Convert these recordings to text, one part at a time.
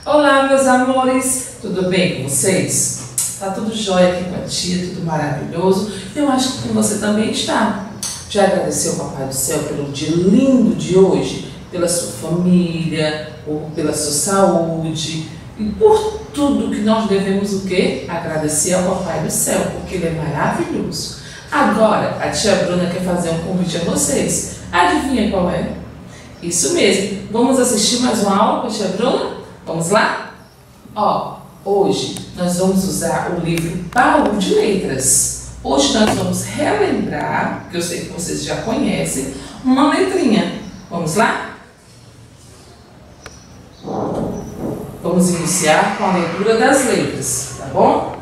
Olá, meus amores, tudo bem com vocês? Tá tudo jóia aqui com a tia, tudo maravilhoso. Eu acho que com você também está. Já agradeceu ao Papai do Céu pelo dia lindo de hoje, pela sua família, ou pela sua saúde e por tudo que nós devemos o quê? Agradecer ao Papai do Céu, porque ele é maravilhoso. Agora, a tia Bruna quer fazer um convite a vocês. Adivinha qual é? Isso mesmo. Vamos assistir mais uma aula com a tia Bruna? Vamos lá? Hoje nós vamos usar o livro Baú de Letras. Hoje nós vamos relembrar, que eu sei que vocês já conhecem, uma letrinha. Vamos lá? Vamos iniciar com a leitura das letras, tá bom?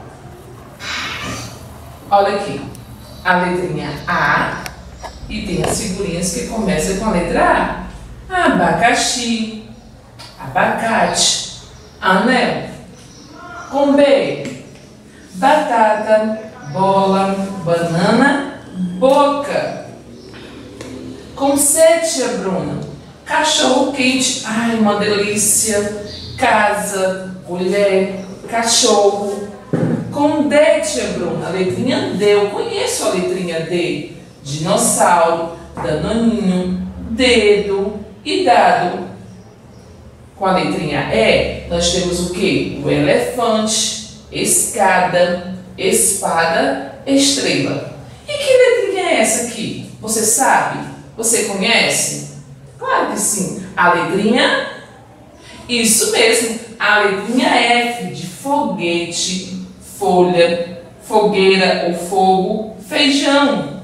Olha aqui, a letrinha A, e tem as figurinhas que começam com a letra A. Abacaxi, abacate, anel. Com B, batata, bola, banana, boca. Com C, tia Bruna, cachorro quente, ai, uma delícia. Casa, colher, cachorro. Com D, tia Bruna, a letrinha D, eu conheço a letrinha D. Dinossauro, danoninho, dedo e dado. Com a letrinha E, nós temos o que? O elefante, escada, espada, estrela. E que letrinha é essa aqui? Você sabe? Você conhece? Claro que sim. A letrinha, isso mesmo, a letrinha F de foguete, folha, fogueira ou fogo, feijão.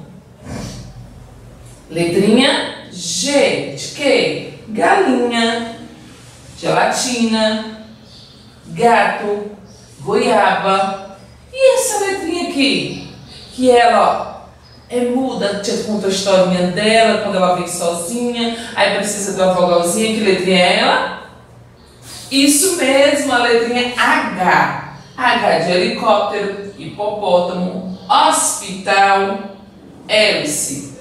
Letrinha G de quê? Galinha, gelatina, gato, goiaba. E essa letrinha aqui? Que ela, é muda, te conta a historinha dela, quando ela vem sozinha, aí precisa de uma vogalzinha. Que letrinha é ela? Isso mesmo, a letrinha H. H de helicóptero, hipopótamo, hospital, hélice.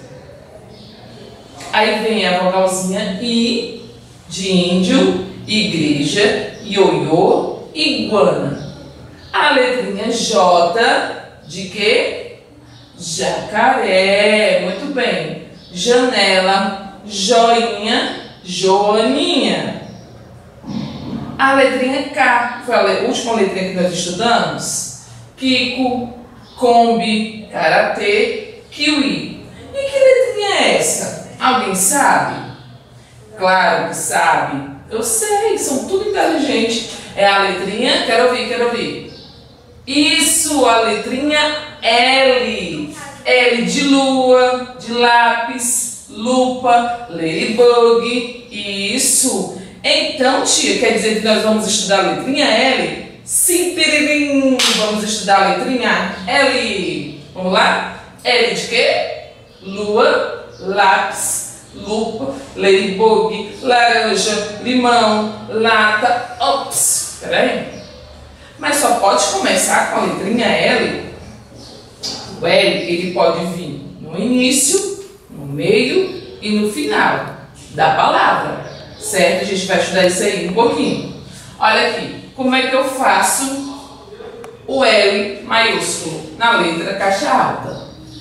Aí vem a vogalzinha I de índio, igreja, ioiô, iguana. A letrinha J de quê? Jacaré. Muito bem. Janela, joinha, joaninha. A letrinha K foi a última letrinha que nós estudamos. Kiko, Kombi, karatê, kiwi. E que letrinha é essa? Alguém sabe? Claro que sabe. Eu sei, são tudo inteligentes. É a letrinha, quero ouvir. Isso, a letrinha L. L de lua, de lápis, lupa, ladybug. Isso. Então, tia, quer dizer que nós vamos estudar a letrinha L? Sim, piririm. Vamos estudar a letrinha L. Vamos lá? L de quê? Lua, lápis, lupa, ladybug, laranja, limão, lata. Ops, peraí. Mas só pode começar com a letrinha L. O L, ele pode vir no início, no meio e no final da palavra. Certo? A gente vai estudar isso aí um pouquinho. Olha aqui, como é que eu faço o L maiúsculo na letra caixa alta?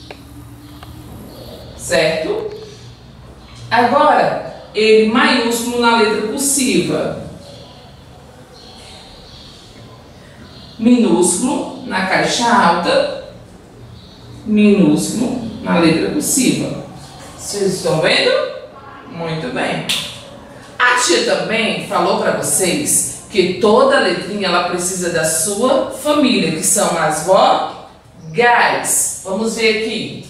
Certo? Agora, ele maiúsculo na letra cursiva. Minúsculo na caixa alta. Minúsculo na letra cursiva. Vocês estão vendo? Muito bem. A tia também falou para vocês que toda letrinha ela precisa da sua família, que são as vogais. Vamos ver aqui.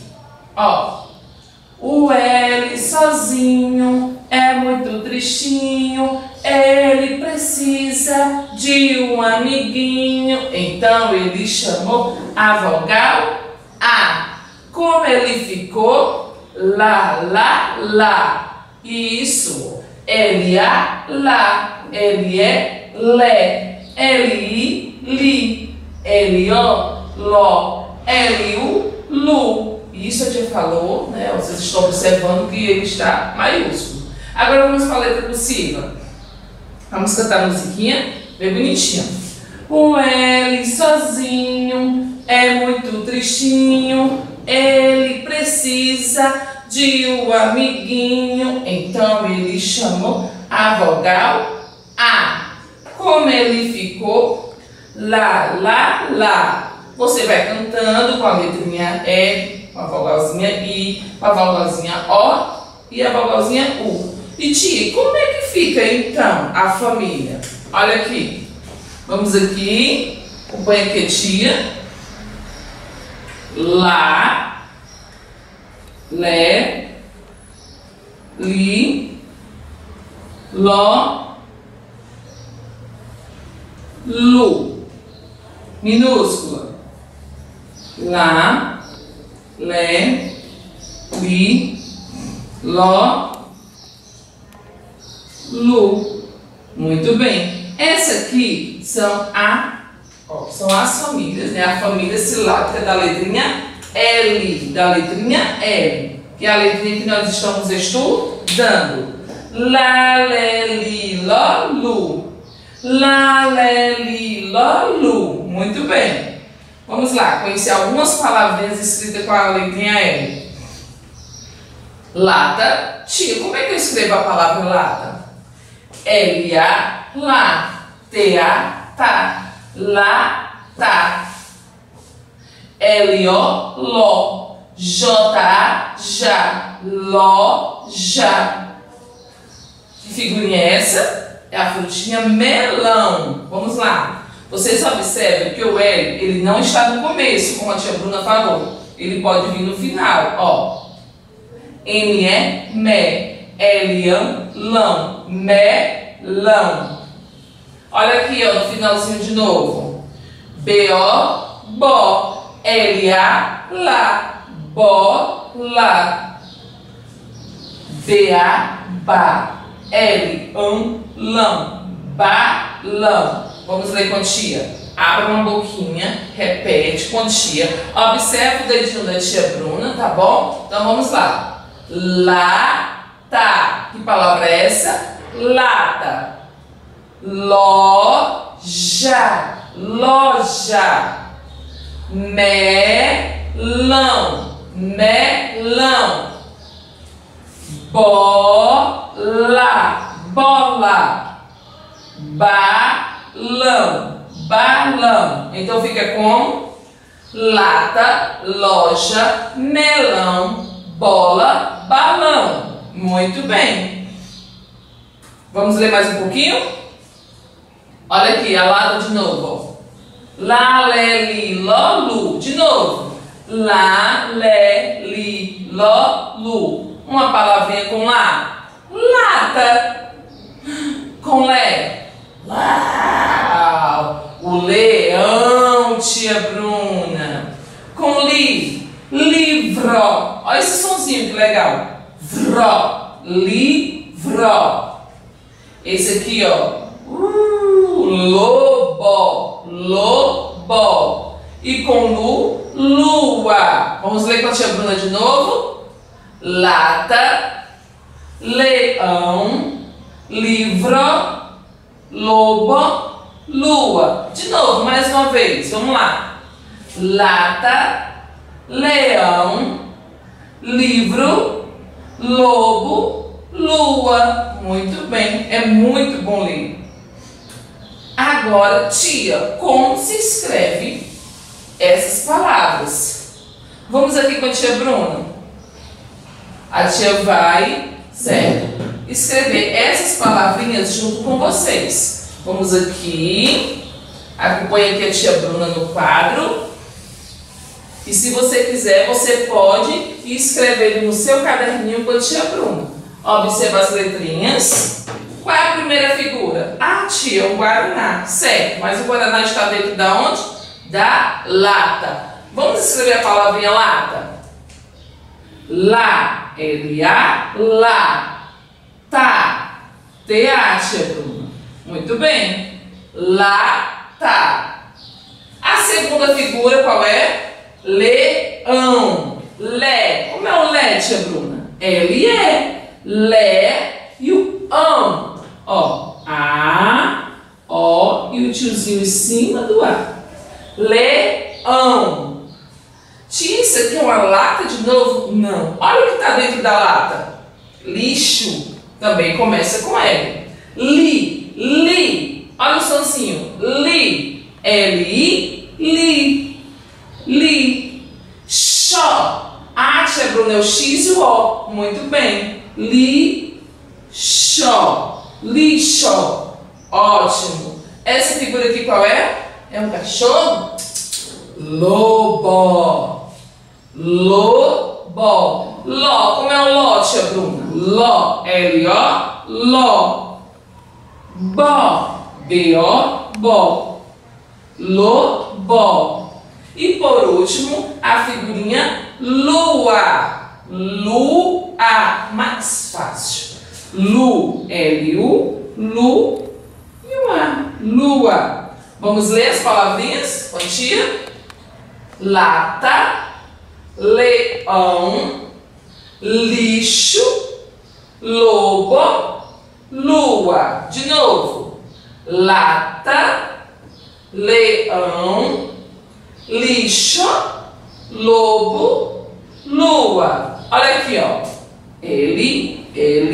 O L sozinho é muito tristinho, ele precisa de um amiguinho. Então ele chamou a vogal A. Como ele ficou? Lá. Isso. L-A, lá. L-E, lé. L-I, li. L-O, ló. L-U, lu. Isso a gente falou, né? Vocês estão observando que ele está maiúsculo. Agora vamos para a letra cursiva. Vamos cantar a musiquinha Bem bonitinho. O L sozinho é muito tristinho. Ele precisa de um amiguinho. Então ele chamou a vogal A. Como ele ficou? Lá, lá, lá. Você vai cantando com a letrinha E, com a vogalzinha I, com a vogalzinha O e a vogalzinha U. E tia, como é que fica então a família? Olha aqui. Vamos aqui. Acompanha aqui, tia. Lá, Lé, Li, Ló, Lu. Minúscula. Lá, Lé, Li, Ló, Lu. Muito bem. Essa aqui são as famílias, né? A família silábica da letrinha L, da letrinha L, que é a letrinha que nós estamos estudando. Lá, Lé, Li, Ló, Lu. Lá, Lé, Li, Ló, Lu. Muito bem. Vamos lá, conhecer algumas palavrinhas escritas com a letrinha L. Lata. Tia, como é que eu escrevo a palavra lata? L-A, lá. T-A, tá. Lata. L-O, ló. J-A, já. Ló, já. Que figurinha é essa? É a frutinha melão. Vamos lá. Vocês observam que o L, ele não está no começo, como a tia Bruna falou. Ele pode vir no final, ó. M é mé, L-ão, lão, melão. Olha aqui, ó, no finalzinho de novo. B-O, bó, L-A, lá, bola. B-A, ba, L-ão, lão, balão. Vamos ler com a tia. Abra uma boquinha, repete com a tia. Observe o dedinho da tia Bruna, tá bom? Então vamos lá. Lata. Que palavra é essa? Lata. Loja. Loja. Melão. Melão. Bola. Bola. Balão. Balão. Então fica com lata, loja, melão, bola, balão. Muito bem. Vamos ler mais um pouquinho? Olha aqui, a lata de novo. Lá, lé, li, ló, lu. De novo. Lá, lé, li, ló, lu. Uma palavrinha com lá. Lata. Com lé. Uau! O leão, tia Bruna. Com li, livro. Olha esse sonzinho que legal. Vró, livro. Esse aqui, ó. Lobo, lobo. E com lu, lua. Vamos ler com a tia Bruna de novo. Lata, leão, livro, lobo, lua. De novo, mais uma vez. Vamos lá. Lata, leão, livro, lobo, lua. Muito bem. É muito bom ler. Agora, tia, como se escreve essas palavras? Vamos aqui com a tia Bruna. A tia vai, certo, escrever essas palavrinhas junto com vocês. Vamos aqui. Acompanhe aqui a tia Bruna no quadro. E se você quiser, você pode ir escrevendo no seu caderninho com a tia Bruna. Observa as letrinhas. Qual é a primeira figura? Ah, tia, um guaraná. Certo, mas o guaraná está dentro da onde? Da lata. Vamos escrever a palavrinha lata. Lá, L-A, lá. Tá, T-A, tia Bruna. Muito bem. Lata. A segunda figura qual é? Leão. Lé. Como é o Lé, tia Bruna? L-E. Lé e o ão. Ó, A, O e o tiozinho em cima do A. Leão. Tia, isso aqui é uma lata de novo? Não. Olha o que está dentro da lata. Lixo. Também começa com L. Li. Olha o sonzinho. Li. L-I. Li. Xó. Ah, tia Bruna, é o X e o O. Muito bem. Lixó. Ótimo. Essa figura aqui qual é? É um cachorro? Lobo. Ló. Como é o Ló, tia Bruna? Ló. L-O. Ló. Bó. B-O. Bó. Lobó. E por último, a figurinha lua. Mais fácil. L-U. Lu. E o A. Lua. Vamos ler as palavrinhas com a tia? Lata. Leão. Lixo. Lobo. Lua. De novo. Lata. Leão. Lixo. Lobo. Lua. Olha aqui, ó. L.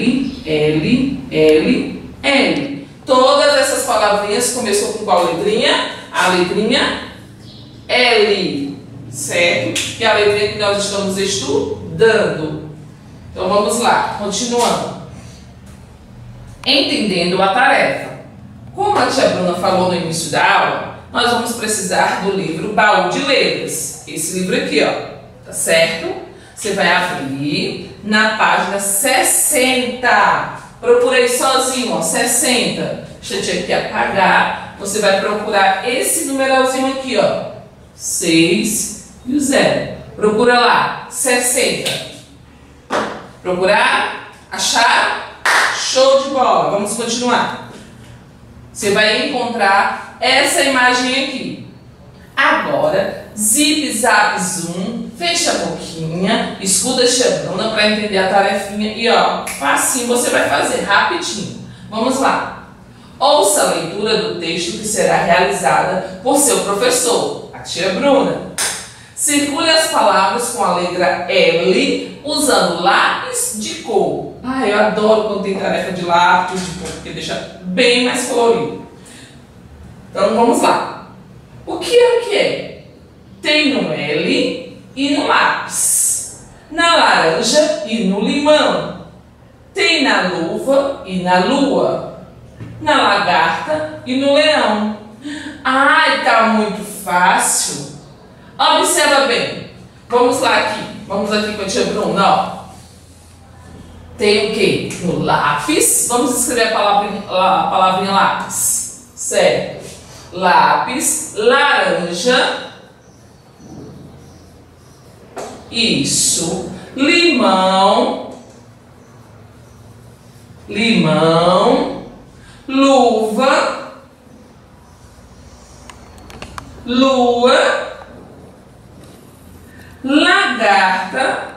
Todas essas palavrinhas começam com qual letrinha? A letrinha L, certo? Que é a letrinha que nós estamos estudando. Então vamos lá, continuando. Entendendo a tarefa. Como a tia Bruna falou no início da aula, nós vamos precisar do livro Baú de Letras. Esse livro aqui, ó, tá certo? Você vai abrir na página 60. Procura aí sozinho, ó, 60. Deixa eu te aqui apagar. Você vai procurar esse numeralzinho aqui, ó. 6 e o 0. Procura lá, 60. Procurar? Achar? Show de bola. Vamos continuar. Você vai encontrar essa imagem aqui. Agora, zip, zap, zoom, fecha a boquinha, escuta a tia Bruna para entender a tarefinha e ó, facinho você vai fazer, rapidinho. Vamos lá. Ouça a leitura do texto que será realizada por seu professor, a tia Bruna. Circule as palavras com a letra L usando lápis de cor. Ah, eu adoro quando tem tarefa de lápis de cor, porque deixa bem mais colorido. Então vamos lá. O que é? Tem no L e no lápis, na laranja e no limão, tem na luva e na lua, na lagarta e no leão. Ai, tá muito fácil. Observa bem. Vamos lá aqui. Vamos aqui com a tia Bruna, ó. Tem o que? No lápis. Vamos escrever a palavrinha lápis. Certo. Lápis, laranja. Isso. Limão. Luva. Lua. Lagarta.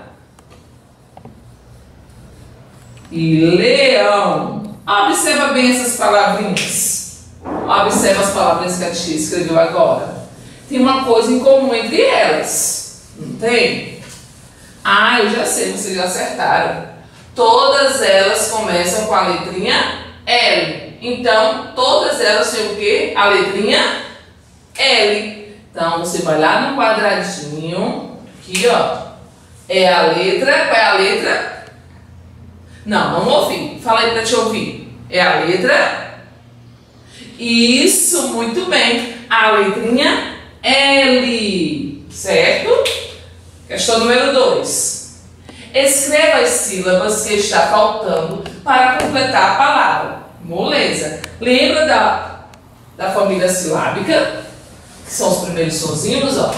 E leão. Observa bem essas palavrinhas. Observa as palavras que a tia escreveu agora. Tem uma coisa em comum entre elas. Não tem? Ah, eu já sei, vocês já acertaram. Todas elas começam com a letrinha L. Então, todas elas têm o quê? A letrinha L. Então, você vai lá no quadradinho. Aqui, ó. É a letra. Qual é a letra? Não, vamos ouvir. Fala aí pra te ouvir. É a letra... Isso, muito bem. A letrinha L, certo? Questão número 2. Escreva as sílabas que está faltando para completar a palavra. Moleza. Lembra da família silábica? Que são os primeiros sonzinhos, ó.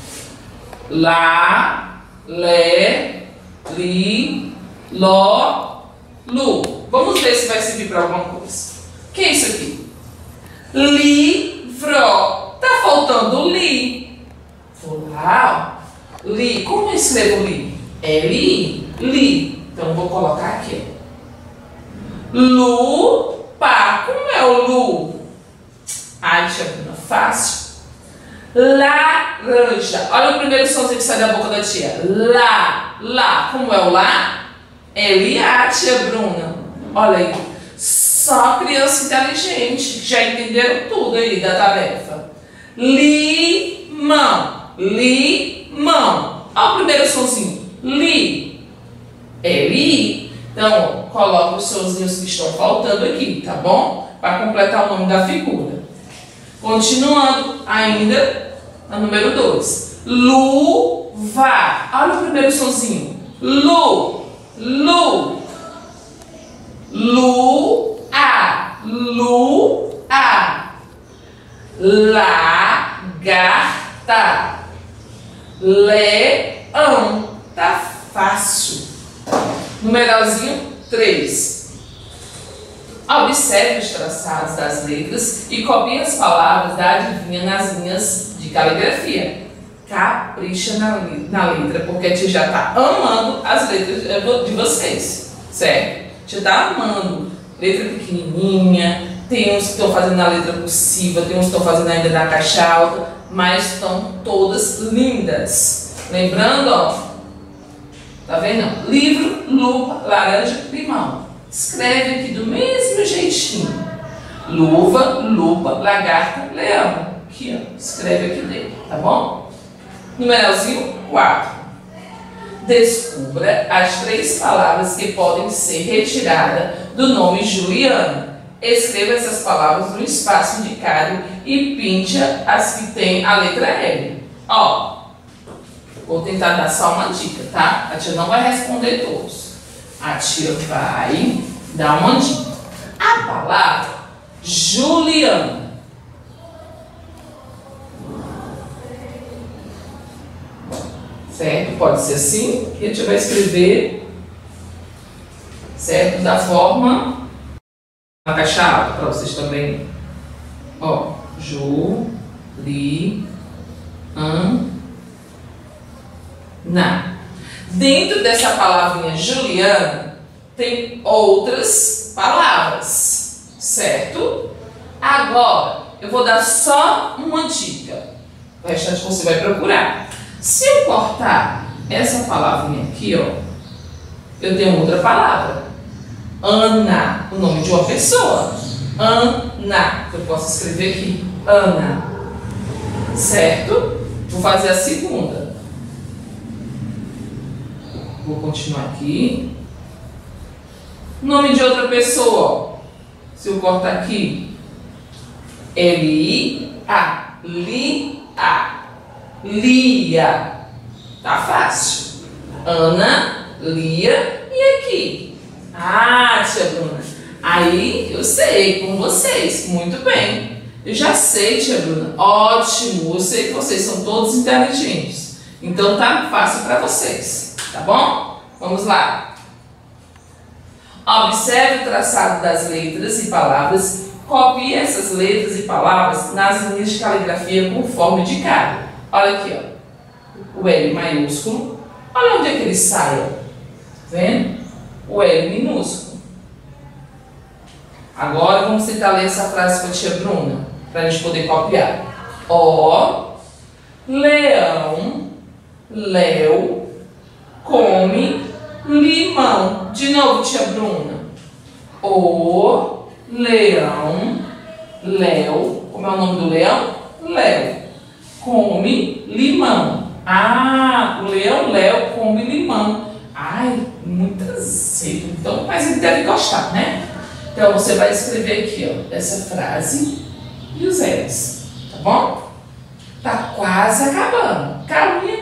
Lá, lé, li, ló, lu. Vamos ver se vai servir para alguma coisa. O que é isso aqui? Livro. Tá faltando li. Vou lá, ó. Li. Como eu escrevo li? L-I. Li. Então vou colocar aqui. Lupa. Como é o lu? Ai, tia Bruna, fácil. Laranja. Olha o primeiro somzinho que sai da boca da tia. Lá. Como é o lá? L-A, tia Bruna. Olha aí. Só criança inteligente, que já entenderam tudo aí da tarefa. Limão. Olha o primeiro somzinho. L-I. Então, coloca os sonzinhos que estão faltando aqui, tá bom? Para completar o nome da figura. Continuando ainda a número 2. Luva. Olha o primeiro sonzinho. Lu. Lagarta. Leão. Tá fácil. Numeralzinho 3. Observe os traçados das letras e copie as palavras da adivinha nas linhas de caligrafia. Capricha na letra, porque a tia já está amando as letras de vocês, certo? A tia está amando. Letra pequenininha, tem uns que estão fazendo na letra cursiva, tem uns que estão fazendo ainda na caixa alta, mas estão todas lindas. Lembrando, ó, tá vendo? Livro, lupa, laranja, limão. Escreve aqui do mesmo jeitinho. Luva, lupa, lagarta, leão. Aqui, ó. Escreve aqui dentro, tá bom? Numeralzinho 4. Descubra as 3 palavras que podem ser retiradas do nome Juliana. Escreva essas palavras no espaço indicado e pinte as que tem a letra L. Ó, vou tentar dar só uma dica, tá? A tia não vai responder todos. A tia vai dar uma dica. A palavra Juliana. Certo? Pode ser assim, que a tia vai escrever, certo? Da forma na caixa alta, para vocês também. Ó, Juliana. Dentro dessa palavrinha Juliana, tem outras palavras, certo? Agora, eu vou dar só uma dica. O restante você vai procurar. Se eu cortar essa palavrinha aqui, ó, eu tenho outra palavra. Ana, o nome de uma pessoa. Ana, eu posso escrever aqui. Ana. Certo? Vou fazer a segunda. Vou continuar aqui. Nome de outra pessoa, ó. Se eu cortar aqui, L-I-A. Lia. Tá fácil. Ana, Lia e aqui. Ah, tia Bruna. Aí eu sei com vocês. Muito bem. Eu já sei, tia Bruna. Ótimo. Eu sei que vocês são todos inteligentes. Então tá fácil para vocês. Tá bom? Vamos lá. Observe o traçado das letras e palavras. Copie essas letras e palavras nas linhas de caligrafia conforme indicado. Olha aqui, ó. O L maiúsculo. Olha onde é que ele sai, ó. Tá vendo? O L minúsculo. Agora vamos tentar ler essa frase com a tia Bruna, para a gente poder copiar. Ó, leão, Léo, come limão. De novo, tia Bruna. O leão, Léo, como é o nome do leão? Léo, come limão. Ah, o leão Léo come limão. Ai, muito azedo. Então, mas ele deve gostar, né? Então, você vai escrever aqui, ó, essa frase e os L's, tá bom? Tá quase acabando. Calminha.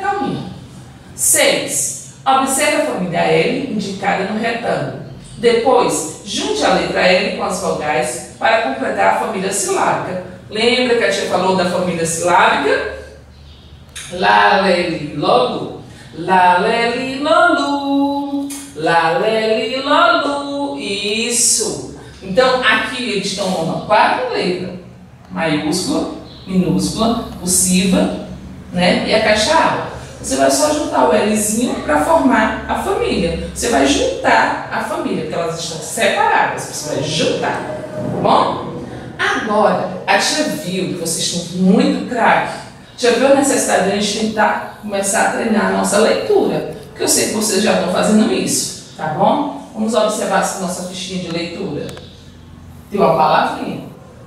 6. Observe a família L indicada no retângulo. Depois, junte a letra L com as vogais para completar a família silábica. Lembra que a tia falou da família silábica? Laleli lolu, laleli lolu, laleli lolu. Isso. Então, aqui eles estão uma 4 letras. Maiúscula, minúscula, cursiva, né? E a caixa alta. Você vai só juntar o Lzinho para formar a família. Você vai juntar a família, porque elas estão separadas. Você vai juntar, tá bom? Agora, a tia viu que vocês estão muito craque. Já viu a necessidade de a gente tentar começar a treinar a nossa leitura? Porque eu sei que vocês já estão fazendo isso, tá bom? Vamos observar essa nossa fichinha de leitura. Tem uma palavrinha.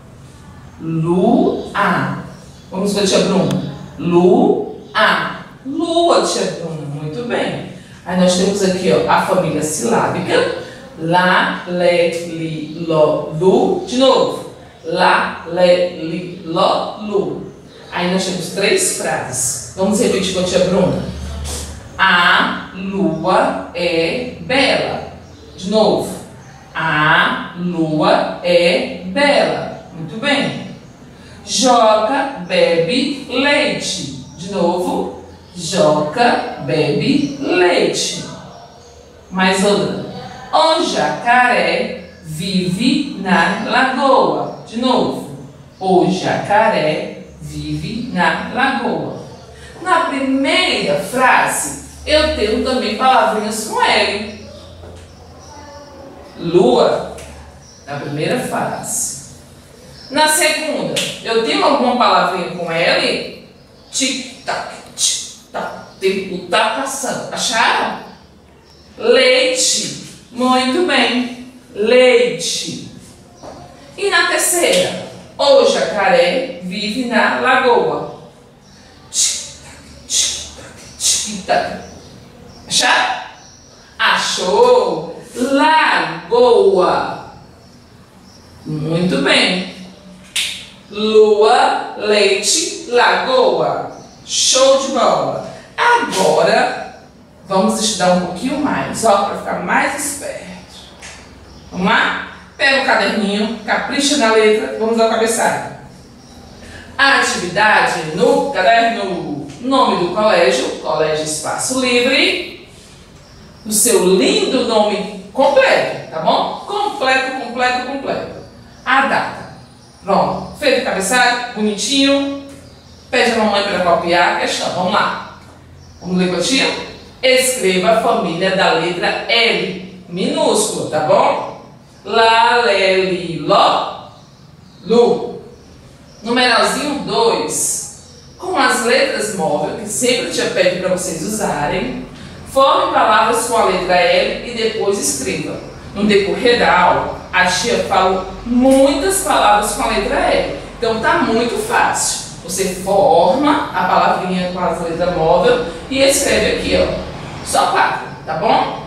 Lua. Vamos ver, tia Bruna. Lua. Lua, tia Bruna. Muito bem. Aí nós temos aqui, ó, a família silábica. Lá, lé, li, ló, lu. De novo. Lá, lé, li, ló, lu. Aí nós temos 3 frases. Vamos repetir com a tia Bruna. A lua é bela. De novo. A lua é bela. Muito bem. Joca bebe leite. De novo. Joca bebe leite. Mais outra. O jacaré vive na lagoa. De novo. O jacaré vive na lagoa. Na primeira frase, eu tenho também palavrinhas com L. Lua, na primeira frase. Na segunda, eu tenho alguma palavrinha com L? Tic-tac, tic-tac. O tá passando. Acharam? Leite. Muito bem. Leite. E na terceira? O jacaré vive na lagoa. Acharam? Achou? Lagoa. Muito bem. Lua, leite, lagoa. Show de bola. Agora, vamos estudar um pouquinho mais, ó, para ficar mais esperto. Vamos lá? Pega o caderninho, capricha na letra, vamos ao cabeçalho. A atividade no caderno. Nome do colégio, Colégio Espaço Livre. O seu lindo nome completo, tá bom? Completo, completo, completo. A data. Pronto. Feito o cabeçalho, bonitinho. Pede a mamãe para copiar a questão. Vamos lá. Vamos ler com a tia? Escreva a família da letra L, minúscula, tá bom? Lá, lé, li, ló, lu. Numeralzinho 2. Com as letras móveis, que sempre a tia pede para vocês usarem, forme palavras com a letra L e depois escreva. No decorrer da aula, a tia falou muitas palavras com a letra L. Então tá muito fácil. Você forma a palavrinha com as letras móveis e escreve aqui, ó. Só 4, tá bom?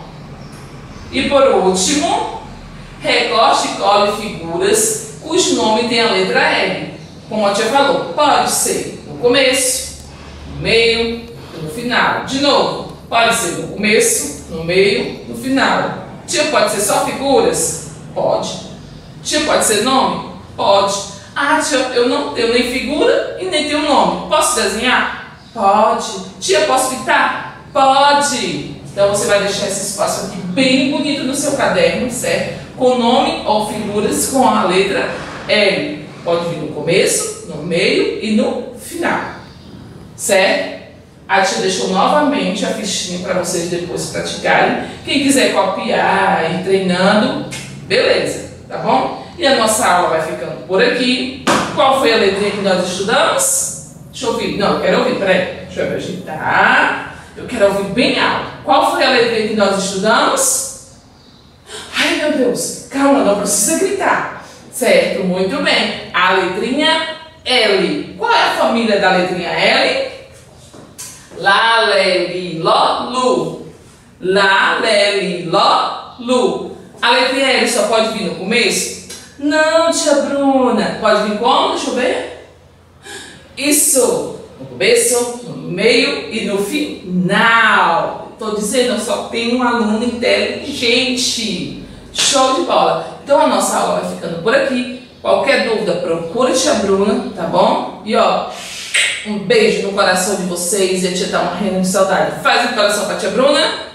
E por último, recorte e cole figuras cujo nome tem a letra L. Como a tia falou, pode ser no começo, no meio e no final. De novo, pode ser no começo, no meio, no final. Tia, pode ser só figuras? Pode. Tia, pode ser nome? Pode. Ah, tia, eu não tenho nem figura e nem tenho nome. Posso desenhar? Pode. Tia, posso pintar? Pode. Então você vai deixar esse espaço aqui bem bonito no seu caderno, certo? Com nome ou figuras com a letra L. Pode vir no começo, no meio e no final. Certo? A tia deixou novamente a fichinha para vocês depois praticarem. Quem quiser copiar e ir treinando, beleza, tá bom? E a nossa aula vai ficando por aqui. Qual foi a letrinha que nós estudamos? Deixa eu ouvir. Não, eu quero ouvir, peraí. Deixa eu ajeitar. Eu quero ouvir bem alto. Qual foi a letrinha que nós estudamos? Ai, meu Deus. Calma, não precisa gritar. Certo, muito bem. A letrinha L. Qual é a família da letrinha L? Lá, lé, li, ló, lu. Lá, lé, li, ló, lu. A letrinha L só pode vir no começo? Não, tia Bruna. Pode vir como? Deixa eu ver. Isso. No começo, no meio e no final. Estou dizendo, eu só tenho um aluno inteligente. Show de bola. Então a nossa aula vai ficando por aqui. Qualquer dúvida, procura a tia Bruna, tá bom? E ó, um beijo no coração de vocês e a tia tá morrendo de saudade. Faz um coração pra tia Bruna.